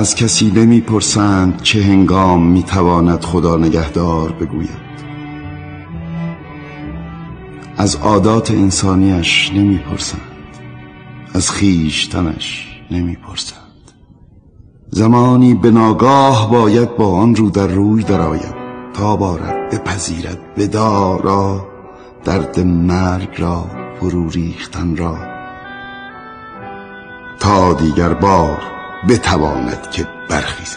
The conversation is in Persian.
از کسی نمی پرسند چه هنگام می تواند خدا نگهدار بگوید. از عادات انسانیش نمی پرسند، از خویشتنش نمی پرسند. زمانی به ناگاه باید با آن رو در روی درآید تا بارد بپذیرد وداع را، درد مرگ را، فرو ریختن را، تا دیگر بار بتواند که برخیزد.